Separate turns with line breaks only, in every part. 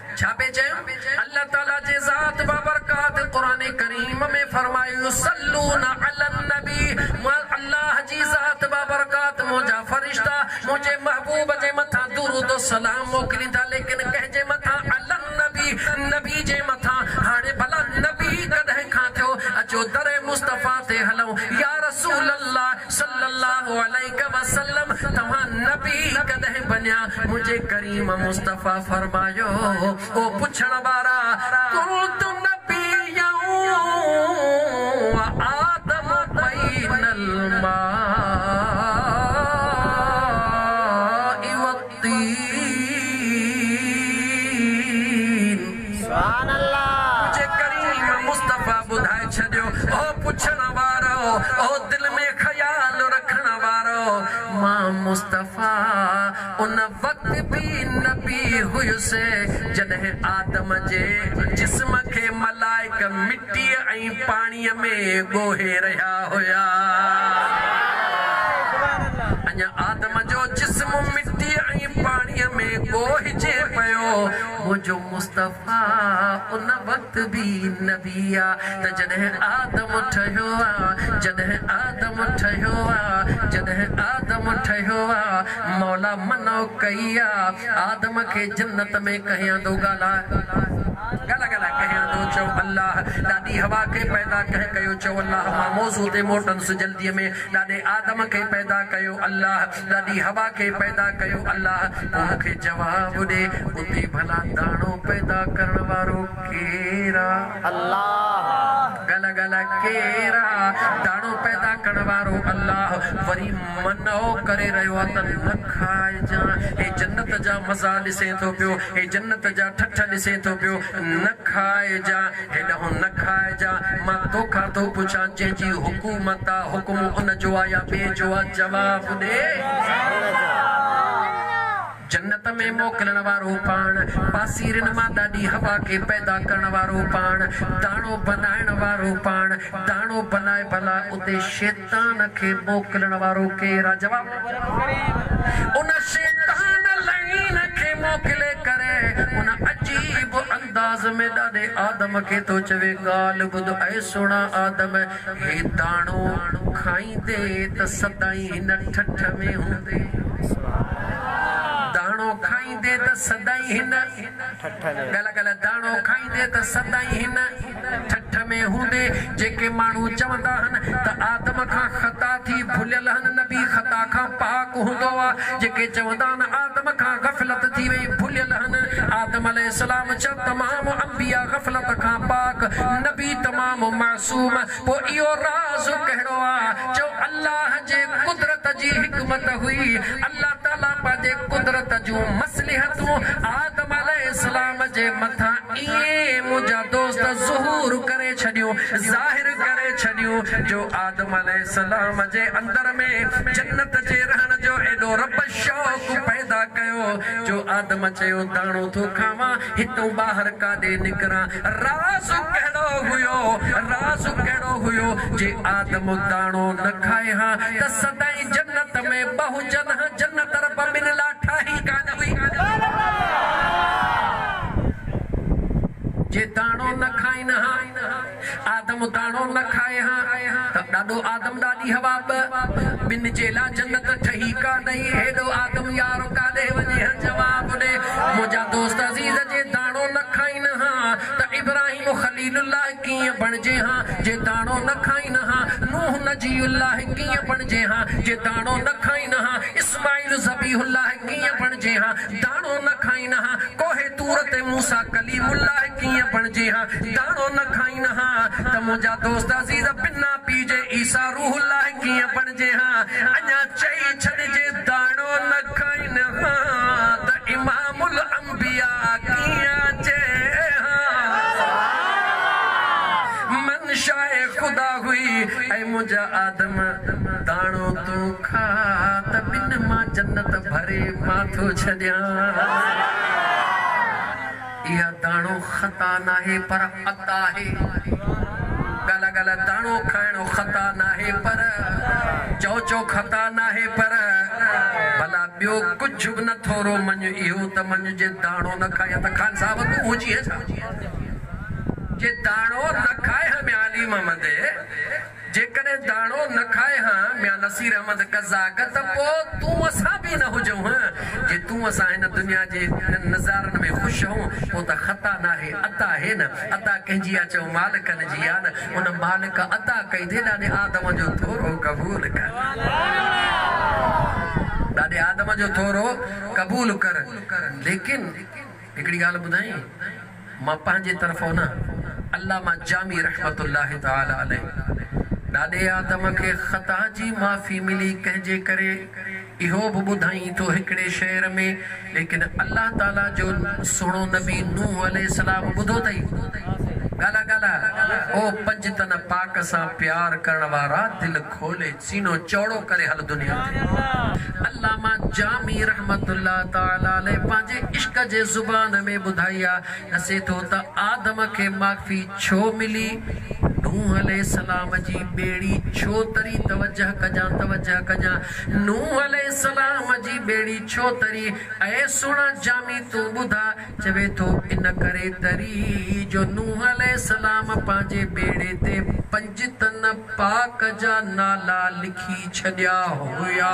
छापे चयो अल्लाह ताला जे ज़ात बाबरकात कुरान करीम में फरमायो सल्लूना अलन नबी अल्लाह जी ज़ात बाबरकात मुजा फरिश्ता मुझे महबूब जे मथा दुरूद सलाम मोकिलींदा लेकिन कहजे मथा अलन नबी नबी जे मथा हाणे भला नबी कदहिं खां थियो अचो दरे मुस्तफा ते हलऊं या रसूल अल्लाह सल्लल्लाहु अलैहि वसल्लम तव्हां नबी कदहिं बनिया मुझे करीम मुस्तफा फरमायो ओ पुछण वारा कुल तू नबी आदम बैनल माई वत्तीन सुभान अल्लाह मुझे करीम मुस्तफा बुधाए छडियो ओ पुछण वारो ओ दिल में ख्याल रखण वारो मां मुस्तफा उन वक्त भी नबी हुयुसे जॾहिं आदम जे जिस्म खे मलाइक मिट्टी ऐं पाणीअ में ॻोहे रहिया हुया अञा आदम जो जिस्म मिट्टी ऐं पाणीअ में ॻोहिजे पियो मुंहिंजो मुस्तफा उन वक्त भी नबी आ त जॾहिं आदम ठहियो आ जॾहिं आदम ठहियो आ जॾहिं आदम ठहियो आ मौला मनो कई आ आदम खे जन्नत में कहियां तो गाला गला गला कहियां तो चो अल्लाह ॾाढी हवा खे पैदा कयो चो अल्लाह मां मौज़ू ते मोटन जल्दीअ में ॾाढे आदम खे पैदा कयो अल्लाह ॾाढी हवा खे पैदा कयो अल्लाह मूंखे जवाब ॾे उते भला दाणो पैदा करण वारो केरा अल्लाह गला गला केरा दाणो पैदा करण वारो अल्लाह वरी मनो करे रहियो आहे त न खाइजां हे जन्नत जा मज़ा ॾिसे थो पियो हे जन्नत जा ठठ ॾिसे थो पियो न खाइजां हेॾो न खाइजां मां तोखां थो पुछां जंहिंजी हुकूमत आहे हुकुम उन जो आहे या ॿिए जो आहे जवाब ॾे जन्नत में मोकिलण वारो पाण पासीरन मां ॾाढी हवा खे पैदा करण वारो पाण दाणो बनाइण वारो पाण दाणो बनाए भला उते शैतान खे मोकिलण वारो केरु आहे जवाब उन शैतान लईन खे मोकिले करे उन अजीब अंदाज में ॾाढे आदम खे तो चवे ॻाल्हि ॿुध ऐं सुणा आदम हे दाणो खाईंदे त सदाई हिन ठठ में हूंदे दाणो खाईंदे त सदाई हिन गला गला दाणो खाईंदे त सदाई हिन ठठ में हूंदे जेके माण्हू चवंदा आहिनि त आदम खां ख़ता थी भुलियल आहिनि नबी ख़ता खां पाक हूंदो आहे जेके चवंदा आहिनि आदम खां गफ़लत थी वई भुलियल आहिनि आदम अलैहिस्सलाम चयो तमामु अंबिया गफ़लत खां पाक नबी तमामु मासूम पोइ इहो राज़ कहिड़ो आहे चओ अल्लाह जे कुदरत जी हिकमत हुई अल्लाह ताला पंहिंजे कुदरत जूं मसलिहतूं आदम अलैहिस्सलाम जे मथां इएं मुंहिंजा दोस्त ज़ुहूर करे छॾियूं ज़ाहिर करे छॾियूं जो आदम अलैहिस्सलाम जे अंदर में जन्नत जे रहण जो एॾो रब शौक़ पैदा कयो जो आदम चयो दाणो थो खावां हितां ॿाहिरि काॾे निकिरां राज़ कहिड़ो हुयो जे आदम दाणो न खाए हा त सदाई जन्नत में बहुजन जन्नत रब बिन ला ठाही कान हुई जे दाणो न खाइन हा आदम दाणो न खाए हा त ॾाढो आदम ॾाढी हवा ॿिन जे लाइ जन्नत ठही कान्हे हेॾो आदम यारो काॾे वञे जवाब ॾे मुंहिंजा दोस्त अज़ीज़ जे दाणो न खाइन हा त इब्राहिम खलीलुल्लाह कीअं बणिजे हा जे दाणो न खाइन हा नूह नजीउल्लाह कीअं बणिजे हा जे दाणो न खाइन हा इस्माइल ज़बीहुल्लाह कीअं बणिजे हा दाणो न खाइन हा कोहे तूर ते मूसा कलीमुल्लाह कीअं बणिजे हा दाणो न खाइन हा त मुंहिंजा दोस्त अज़ीज़ बिना पीजे ईसा रूहुल्लाह कीअं बणिजे हा अञा चई छॾिजे दाणो न खाइन हा त इमामुल अंबिया कीअं जे मनशाए खुदा हुई ऐं मुंहिंजा आदम दाणो तूं खा त ॿिन मां जन्नत भरे मां थो छॾियां इहा दाणो ख़ता नाहे पर अता आहे गला गला दाणो खाइणो ख़ता नाहे पर चो ख़ता नाहे पर भला बियो कुछ न थोरो मन इहो त मन जे दाणो न खाए त खान साहब तू हुजी है जे दाणो न खाए हम अली मोहम्मद जे करे दाणो न खाए हां मियां नसीर अहमद कज़ाक त पो तू असा भी न हुजो हां जे तू असा इन दुनिया जे नज़ारन में खुश हो ओ त खता ना है अता है न अता कंजी अचो मालिक न जी न उन मालिक अता कई दे ॾाॾे आदम जो थोरो कबूल कर ॾाॾे आदम जो थोरो कबूल कर लेकिन हिकड़ी ॻाल्हि ॿुधाई मां पंहिंजे तरफ़ो न अल्लामा जामी रहमतुल्लाह ताला अलैह ॾाॾे आदम खे ख़ता जी माफ़ी मिली कंहिंजे करे इहो बि ॿुधाई थो हिकिड़े शहर में लेकिन अल्लाह ताला जो सुहिणो नबी नूह अलैहिस्सलाम ॿुधो अथई गाला गाला ओ पंजतन पाक सां प्यार करण वारा दिल खोले सीनो चौड़ो करे हल दुनिया ते अल्लामा जामी रहमतुल्लाह ताला अलैह पंहिंजे इश्क जे ज़ुबान में ॿुधाई आहे नसे थो त आदम खे माफ़ी छो मिली नूह अलैहिस्सलाम जी बेड़ी छो तरी तवज्जह कजा नूह अलैहिस्सलाम जी बेड़ी छो तरी ऐ सुना जामी तू ॿुधा चवे तो इन करे तरी जो नूह अलैहिस्सलाम पंहिंजे बेड़े ते पंजतन पाक जा नाला लिखी छॾिया हुया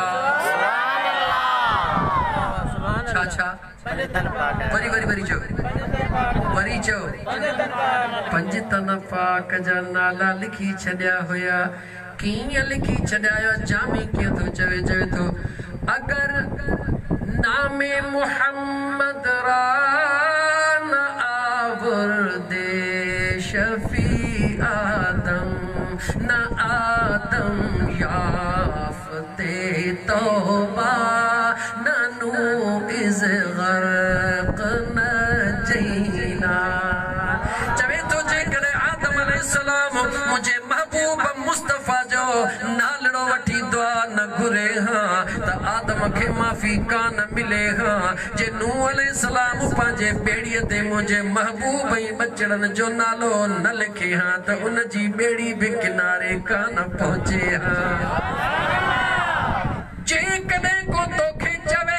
छा वरी वरी वरी चो पंजतन पाक जा नाला लिखी छॾिया हुया कीअं लिखी छॾिया जामी कीअं थो चवे थो अगर नामे मुहम्मद रा न आवरदे शफी आदम न आदम याफ़ते तौबा न नू इज़ गर्क न जैना चवे तो जे करे आदम अलैहिस्सलाम मुझे महबूब मुस्तफा जो नालड़ो वठी दुआ न घुरे हां त आदम खे माफ़ी कान मिले हां जे नूह अलैहिस्सलाम पंहिंजे बेड़ीअ ते मुझे महबूब ऐं बचड़न जो नालो न लिखे हां त उन जी बेड़ी भी किनारे कान पहुचे हां जे कॾहिं को तोखे चवे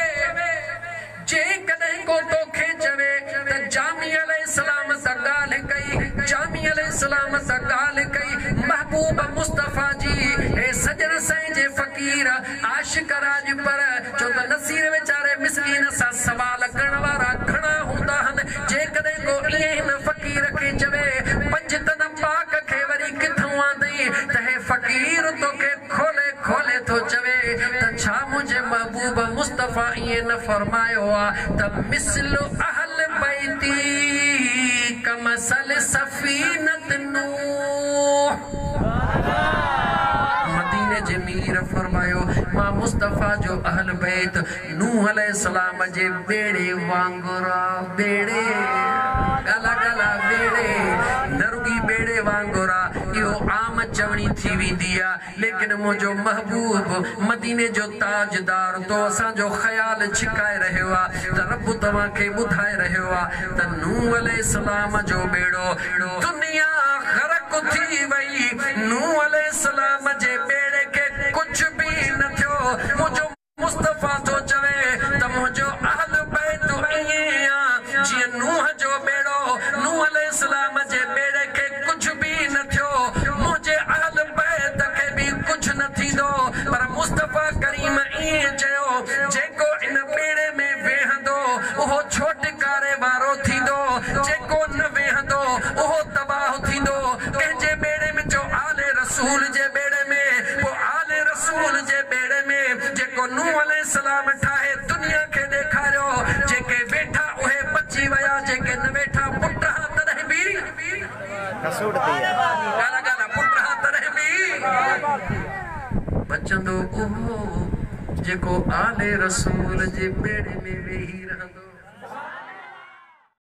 त जामी अलैहिस्सलाम सां ॻाल्हि कई जामी अलैहिस्सलाम सां ॻाल्हि कई महबूब मुस्तफा जी हे सजण साईं जे फ़कीर आशिक राज पर छो त नसीर वीचारे मिसकीन सां सवाल करण वारा घणा हूंदा आहिनि जेकॾहिं को ईअं हिन फ़कीर खे चवे पंजतन पाक खे वरी किथां आंदई त हे फ़कीर तोखे खोले खोले थो चवे त छा मुंहिंजे महबूब मुस्तफा ईअं न फरमायो आहे त मिसलु अहल बैती कमसल सफीनत नूह मदीने जे मीर फरमायो मां मुस्तफा जो अहल बैत नूह अलैहिस्सलाम जे बेड़े वांगुरा बेड़े गला गला बेड़े नरुगी बेड़े वांगुरा इहो आम चवणी थी वेंदी आहे लेकिन मुंहिंजो महबूब मदीने जो ताजदार तो असांजो ख़्याल छिकाए रहियो आहे त रब तव्हांखे ॿुधाए रहियो आहे त नूह अलैहिस्सलाम जो बेड़ो दुनिया ग़रक़ थी वई नूह अलैहिस्सलाम जे बेड़े खे कुझु बि न थियो मुंहिंजो मुस्तफा थो चवे त मुंहिंजो अहल बैत ईअं आहे जीअं नूह जो बेड़ो नूह अलैहिस्सलाम जे बेड़े खे कुझु बि न थियो मुंहिंजे अहल बैत खे बि कुझु न थींदो पर मुस्तफा करीम ईअं चयो जेको इन बेड़े में वेहंदो उहो छोटकारे वारो थींदो जेको न वेहंदो उहो तबाह थींदो कंहिंजे बेड़े में जो आले रसूल जे बेड़े में वो आले रसूल जे बेड़े में जेको नूह अलैहिस्सलाम ठाहे दुनिया खे ॾेखारियो जेके वेठा उहे बची विया जेके न वेठा पुट तॾहिं बि गाला गाला पुट तॾहिं बि बचंदो उहो जेको आले रसूल जे बेड़े में वेही रहंदो